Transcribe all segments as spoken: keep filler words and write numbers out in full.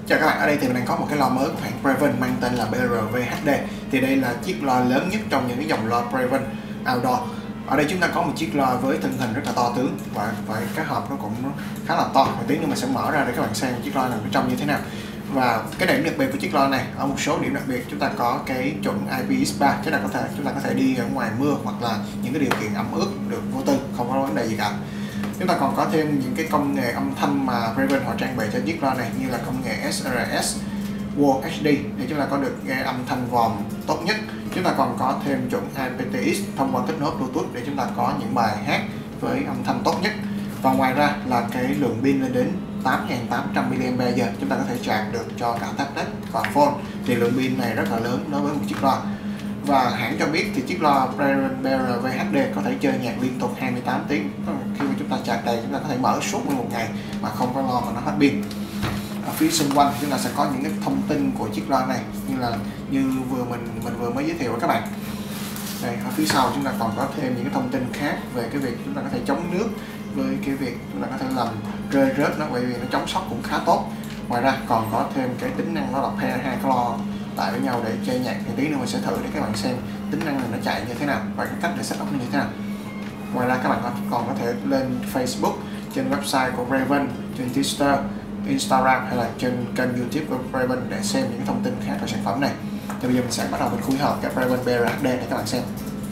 Chào các bạn, ở đây thì mình đang có một cái loa mới của hãng Preven mang tên là bê rờ vê hát đê. Thì đây là chiếc loa lớn nhất trong những cái dòng loa Preven Outdoor. Ở đây chúng ta có một chiếc loa với thân hình rất là to tướng và và cái hộp nó cũng khá là to. Một tí nữa mình sẽ mở ra để các bạn xem chiếc loa này bên trong như thế nào. Và cái điểm đặc biệt của chiếc loa này, ở một số điểm đặc biệt chúng ta có cái chuẩn I P X ba, chúng ta có thể chúng ta có thể đi ở ngoài mưa hoặc là những cái điều kiện ẩm ướt được vô tư, không có vấn đề gì cả. Chúng ta còn có thêm những cái công nghệ âm thanh mà Preven họ trang bị cho chiếc loa này, như là công nghệ S R S World hát đê để chúng ta có được nghe âm thanh vòm tốt nhất. Chúng ta còn có thêm chuẩn I P T X thông qua kết nối Bluetooth để chúng ta có những bài hát với âm thanh tốt nhất. Và ngoài ra là cái lượng pin lên đến tám nghìn tám trăm mi li am pe giờ, chúng ta có thể sạc được cho cả tablet và phone. Thì lượng pin này rất là lớn đối với một chiếc loa. Và hãng cho biết thì chiếc loa Preven bê rờ vê hát đê có thể chơi nhạc liên tục hai mươi tám tiếng. Khi mà chúng ta sạc đầy, chúng ta có thể mở suốt một ngày mà không có lo mà nó hết pin. Ở phía xung quanh chúng ta sẽ có những cái thông tin của chiếc loa này, như là như vừa mình mình vừa mới giới thiệu với các bạn. Đây, ở phía sau chúng ta còn có thêm những cái thông tin khác về cái việc chúng ta có thể chống nước, với cái việc chúng ta có thể làm rơi rớt nó, bởi vì nó chống sốc cũng khá tốt. Ngoài ra còn có thêm cái tính năng đó là pair hai cái loa lại với nhau để chơi nhạc. Thì tí nữa mình sẽ thử để các bạn xem tính năng này nó chạy như thế nào và cái cách để setup nó như thế nào. Ngoài ra các bạn còn có thể lên Facebook, trên website của Preven, trên Twitter, Instagram hay là trên kênh YouTube của Preven để xem những thông tin khác về sản phẩm này. Thì bây giờ mình sẽ bắt đầu mình khui hộp cái Preven bê rờ hát đê để các bạn xem.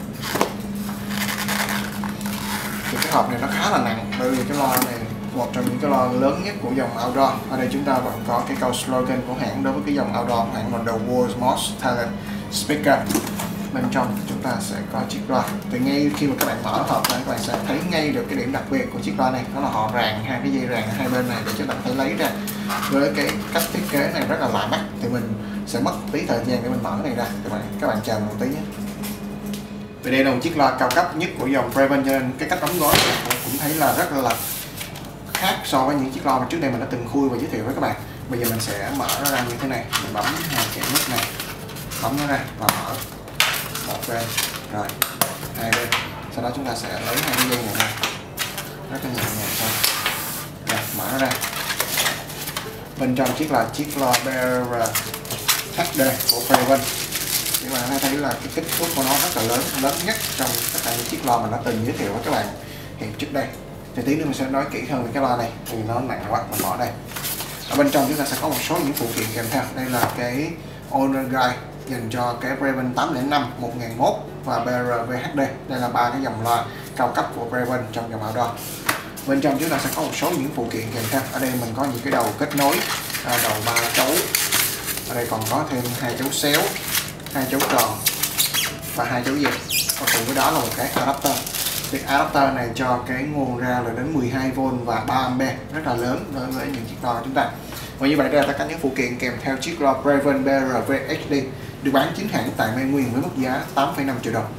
Thì cái hộp này nó khá là nặng, bởi vì cái loa này một trong những cái loa lớn nhất của dòng Outdoor. Ở đây chúng ta vẫn có cái câu slogan của hãng đối với cái dòng Outdoor của hãng là The World's Most Talent Speaker. Bên trong chúng ta sẽ có chiếc loa. Thì ngay khi mà các bạn mở hộp ra, các bạn sẽ thấy ngay được cái điểm đặc biệt của chiếc loa này, đó là họ ràng hai cái dây ràng hai bên này để chúng ta có thể lấy ra. Với cái cách thiết kế này rất là lạ mắt, thì mình sẽ mất tí thời gian để mình mở cái này ra. Các bạn các bạn chờ một tí nhé. Vì đây là một chiếc loa cao cấp nhất của dòng Preven, cho nên cái cách đóng gói cũng thấy là rất là khác so với những chiếc loa mà trước đây mình đã từng khui và giới thiệu với các bạn. Bây giờ mình sẽ mở nó ra như thế này, mình bấm hai kẽ nút này, bấm nó ra và mở một bên, rồi hai bên. Sau đó chúng ta sẽ lấy hai cái dây này ra, rất là nhẹ nhàng thôi. Rồi mở nó ra. Bên trong chiếc là chiếc loa bê rờ hát đê của Preven. Nhưng mà chúng ta thấy là cái kích thước của nó rất là lớn, lớn nhất trong tất cả những chiếc loa mình đã từng giới thiệu với các bạn hiện trước đây. Thì tí nữa mình sẽ nói kỹ hơn về cái loa này, vì nó nặng quá. Mình bỏ đây. Ở bên trong chúng ta sẽ có một số những phụ kiện kèm theo. Đây là cái owner guide dành cho cái Preven tám không năm, một nghìn một và bê rờ vê hát đê. Đây là ba cái dòng loa cao cấp của Preven trong dòng Outdoor. Bên trong chúng ta sẽ có một số những phụ kiện kèm theo. Ở đây mình có những cái đầu kết nối, đầu ba chấu. Ở đây còn có thêm hai chấu xéo, hai chấu tròn và hai chấu dẹp. Và cùng với đó là một cái adapter. Thì adapter này cho cái nguồn ra là đến mười hai vôn và ba am pe, rất là lớn đối với những chiếc loa của chúng ta. Và như vậy đây là tất cả những phụ kiện kèm theo chiếc loa Preven bê rờ vê hát đê được bán chính hãng tại Mai Nguyên với mức giá tám phẩy năm triệu đồng.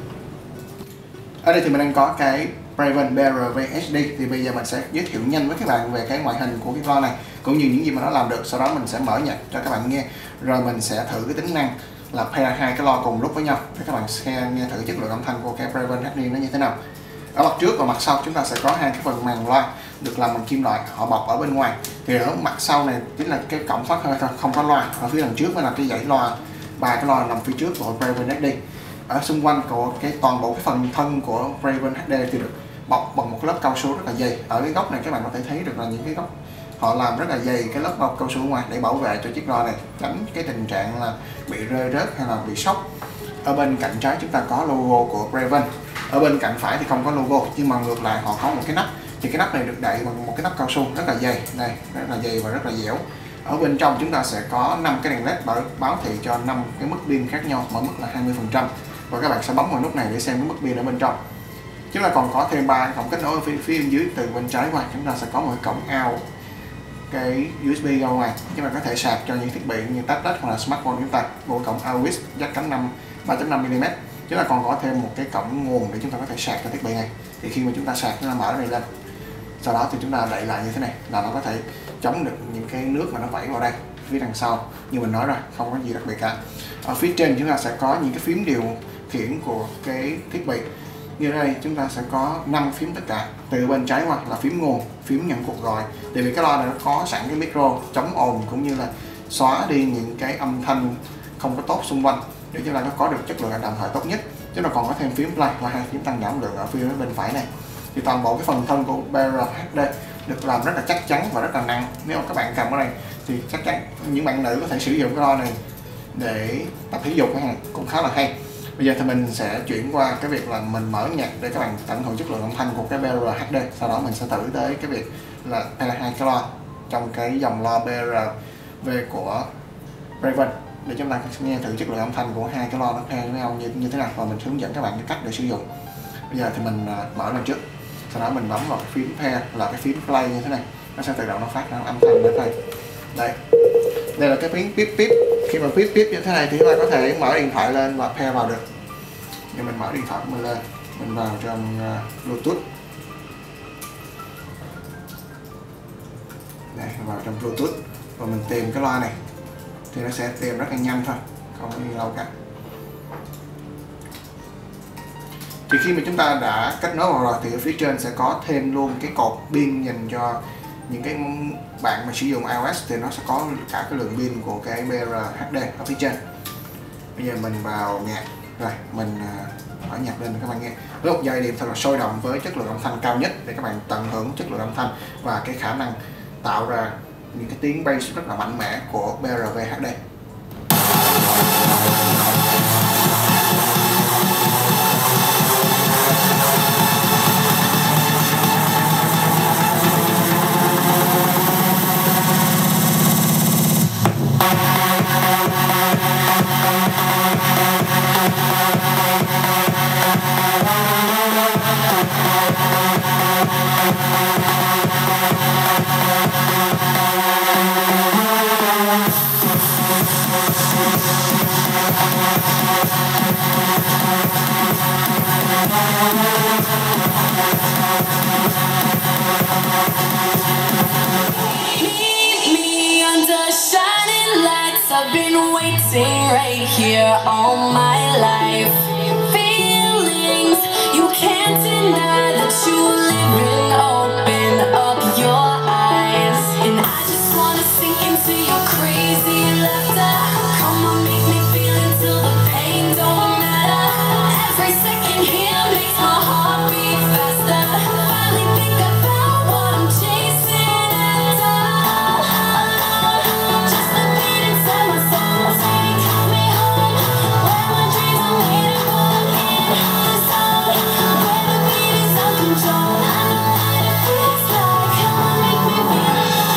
Ở đây thì mình đang có cái Preven bê rờ vê hát đê. Thì bây giờ mình sẽ giới thiệu nhanh với các bạn về cái ngoại hình của cái loa này cũng như những gì mà nó làm được. Sau đó mình sẽ mở nhạc cho các bạn nghe, rồi mình sẽ thử cái tính năng là pair hai cái loa cùng lúc với nhau để các bạn nghe, nghe thử chất lượng âm thanh của cái Preven hát đê nó như thế nào. Ở mặt trước và mặt sau chúng ta sẽ có hai cái phần màng loa được làm bằng kim loại, họ bọc ở bên ngoài. Thì ở mặt sau này chính là cái cổng thoát hơi thôi, không có loa. Ở phía đằng trước mới là cái dãy loa, ba cái loa nằm phía trước của Preven hát đê. Ở xung quanh của cái toàn bộ cái phần thân của Preven hát đê thì được bọc bằng một lớp cao su rất là dày. Ở cái góc này các bạn có thể thấy được là những cái góc họ làm rất là dày cái lớp cao su ngoài để bảo vệ cho chiếc loa này tránh cái tình trạng là bị rơi rớt hay là bị sốc. Ở bên cạnh trái chúng ta có logo của Preven. Ở bên cạnh phải thì không có logo, nhưng mà ngược lại họ có một cái nắp. Thì cái nắp này được đậy bằng một cái nắp cao su rất là dày, đây, rất là dày và rất là dẻo. Ở bên trong chúng ta sẽ có năm cái đèn led báo, báo thị cho năm cái mức pin khác nhau, mỗi mức là hai mươi phần trăm. Và các bạn sẽ bấm vào nút này để xem cái mức pin ở bên trong. Chúng ta còn có thêm ba cổng kết nối ở phía, phía bên dưới. Từ bên trái qua chúng ta sẽ có một cái cổng out cái u ét bê ra ngoài, chúng ta có thể sạc cho những thiết bị như tablet hoặc là smartphone chúng ta. Một cổng a u ích jack cắm năm ba chấm năm mi li mét. Chúng ta còn có thêm một cái cổng nguồn để chúng ta có thể sạc cho thiết bị này. Thì khi mà chúng ta sạc, chúng ta mở cái này lên, sau đó thì chúng ta đậy lại như thế này là nó có thể chống được những cái nước mà nó vẩy vào đây. Phía đằng sau như mình nói rồi, không có gì đặc biệt cả. Ở phía trên chúng ta sẽ có những cái phím điều khiển của cái thiết bị. Như đây chúng ta sẽ có năm phím tất cả, từ bên trái qua là phím nguồn, phím nhận cuộc gọi. Tại vì cái loa này nó có sẵn cái micro chống ồn cũng như là xóa đi những cái âm thanh không có tốt xung quanh để chúng ta nó có được chất lượng đàm thoại tốt nhất. Chúng ta còn có thêm phím play và hai phím tăng giảm lượng ở phía bên phải này. Thì toàn bộ cái phần thân của bê rờ hát đê được làm rất là chắc chắn và rất là nặng. Nếu mà các bạn cầm ở đây thì chắc chắn những bạn nữ có thể sử dụng cái loa này để tập thể dục cũng khá là hay. Bây giờ thì mình sẽ chuyển qua cái việc là mình mở nhạc để các bạn tận hưởng chất lượng âm thanh của cái bê rờ hát đê. Sau đó mình sẽ thử tới cái việc là pair hai cái loa trong cái dòng loa bê rờ vê của Raven để chúng ta nghe thử chất lượng âm thanh của hai cái loa nó pair với nhau như, như thế nào, và mình hướng dẫn các bạn cái cách để sử dụng. Bây giờ thì mình mở lên trước, sau đó mình bấm vào cái phím pair là cái phím play như thế này, nó sẽ tự động nó phát ra âm thanh đến đây. Đây, đây là cái phím pip pip. Khi mà pip pip như thế này thì chúng ta có thể mở điện thoại lên và pair vào được. Như mình mở điện thoại của mình lên, mình vào trong uh, Bluetooth. Đây, vào trong Bluetooth và mình tìm cái loa này thì nó sẽ tìm rất là nhanh thôi, không có gì lâu cả. Thì khi mà chúng ta đã kết nối vào rồi thì ở phía trên sẽ có thêm luôn cái cột pin dành cho những cái bạn mà sử dụng iOS, thì nó sẽ có cả cái lượng pin của cái bê rờ hát đê ở phía trên. Bây giờ mình vào nhạc, rồi mình mở nhạc lên để các bạn nghe với một giai điệu thật là sôi động với chất lượng âm thanh cao nhất để các bạn tận hưởng chất lượng âm thanh và cái khả năng tạo ra những cái tiếng bass rất là mạnh mẽ của bê rờ vê hát đê. I've been waiting right here all my life. Feelings you can't deny that you live in. Open up your eyes, and I just wanna sink into your crazy laughter. Come on, make me feel until the pain don't matter. Every second here makes my heart beat faster. Finally think I found what I'm chasing after. Just a beat inside my soul, take me home, where my dreams are waiting for me in the zone, where the beat is out control. I know what it feels like. Come on, make me feel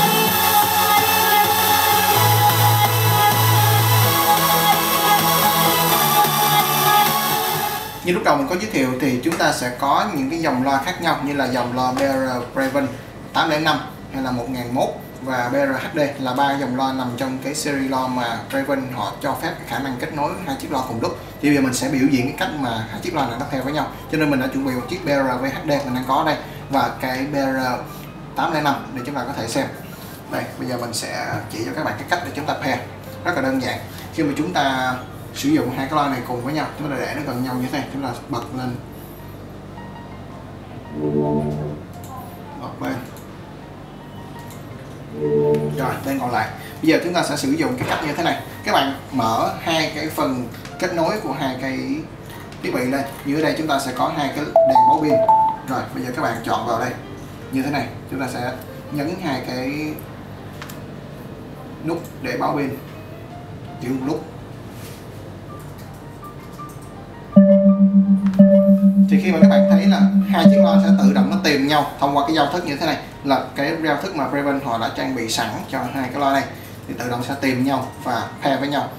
Như lúc đầu mình có giới thiệu thì chúng ta sẽ có những cái dòng loa khác nhau, như là dòng loa bê rờ Raven tám không năm hay là một nghìn một và bê rờ hát đê là ba dòng loa nằm trong cái series loa mà Raven họ cho phép khả năng kết nối hai chiếc loa cùng lúc. Thì bây giờ mình sẽ biểu diễn cái cách mà hai chiếc loa này nó theo với nhau. Cho nên mình đã chuẩn bị một chiếc bê rờ vê hát đê mình đang có ở đây và cái bê rờ tám không năm để chúng ta có thể xem. Đây, bây giờ mình sẽ chỉ cho các bạn cái cách để chúng ta pair. Rất là đơn giản. Khi mà chúng ta sử dụng hai cái loa này cùng với nhau, chúng ta để nó gần nhau như thế này, chúng ta bật lên, bật lên, rồi đây còn lại. Bây giờ chúng ta sẽ sử dụng cái cách như thế này. Các bạn mở hai cái phần kết nối của hai cái thiết bị lên. Như ở đây chúng ta sẽ có hai cái đèn báo pin. Rồi bây giờ các bạn chọn vào đây như thế này, chúng ta sẽ nhấn hai cái nút để báo pin, giữ một lúc. Thì khi mà các bạn thấy là hai chiếc loa sẽ tự động nó tìm nhau thông qua cái giao thức như thế này, là cái giao thức mà Raven họ đã trang bị sẵn cho hai cái loa này, thì tự động sẽ tìm nhau và pair với nhau.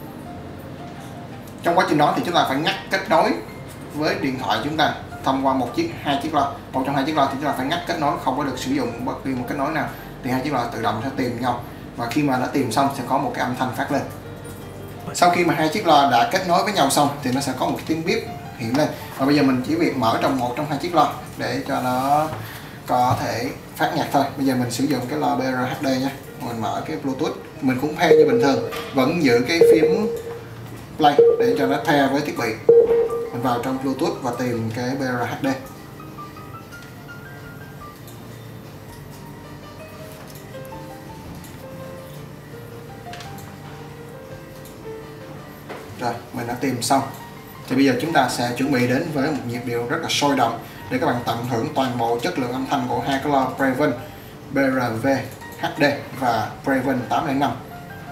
Trong quá trình đó thì chúng ta phải ngắt kết nối với điện thoại chúng ta thông qua một chiếc hai chiếc loa, một trong hai chiếc loa thì chúng ta phải ngắt kết nối, không có được sử dụng bất kỳ một kết nối nào, thì hai chiếc loa tự động sẽ tìm nhau, và khi mà đã tìm xong sẽ có một cái âm thanh phát lên. Sau khi mà hai chiếc loa đã kết nối với nhau xong thì nó sẽ có một cái tiếng bip hiện lên, và bây giờ mình chỉ việc mở trong một trong hai chiếc loa để cho nó có thể phát nhạc thôi. Bây giờ mình sử dụng cái loa bê rờ hát đê nha, mình mở cái Bluetooth, mình cũng pair như bình thường, vẫn giữ cái phím play để cho nó pair với thiết bị. Mình vào trong Bluetooth và tìm cái bê rờ hát đê. Rồi, mình đã tìm xong. Thì bây giờ chúng ta sẽ chuẩn bị đến với một nhịp điệu rất là sôi động để các bạn tận hưởng toàn bộ chất lượng âm thanh của hai cái loa Preven bê rờ vê hát đê và Preven tám không năm.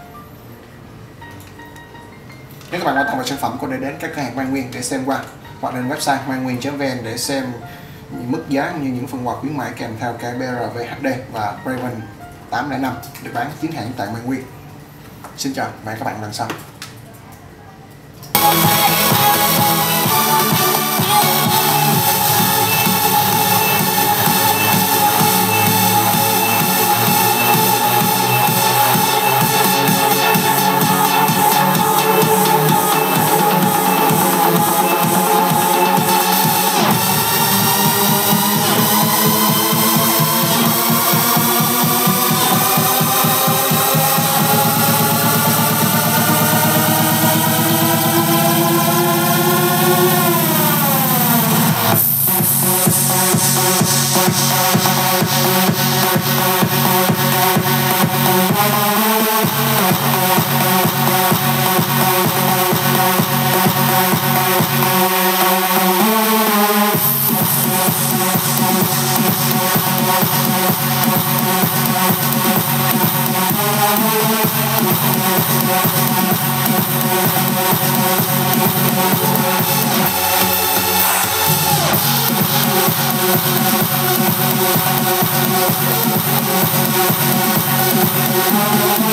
Nếu các bạn quan tâm về sản phẩm, có thể đến các cửa hàng Mai Nguyên để xem qua, hoặc lên website mai nguyên chấm vn để xem mức giá như những phần quà khuyến mãi kèm theo cái bê rờ vê hát đê và Preven tám không năm được bán chính hãng tại Mai Nguyên. Xin chào và hẹn các bạn lần sau. We'll be right back.